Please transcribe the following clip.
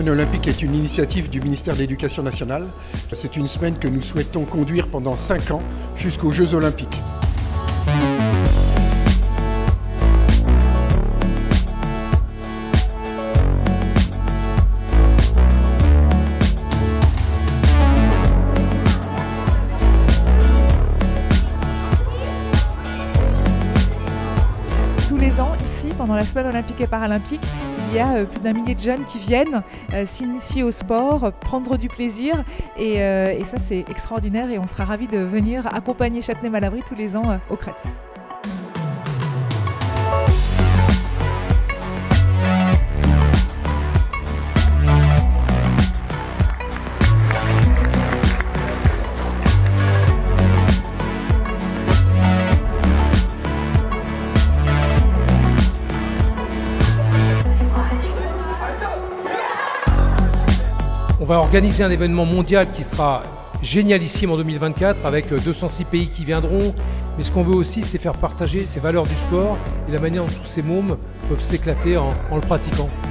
semaine olympique est une initiative du ministère de l'Éducation nationale. C'est une semaine que nous souhaitons conduire pendant 5 ans jusqu'aux Jeux olympiques. Tous les ans, ici, pendant la semaine olympique et paralympique, il y a plus d'un millier de jeunes qui viennent s'initier au sport, prendre du plaisir et ça c'est extraordinaire et on sera ravis de venir accompagner Châtenay-Malabry tous les ans au Krebs. On va organiser un événement mondial qui sera génialissime en 2024 avec 206 pays qui viendront. Mais ce qu'on veut aussi, c'est faire partager ces valeurs du sport et la manière dont tous ces mômes peuvent s'éclater en le pratiquant.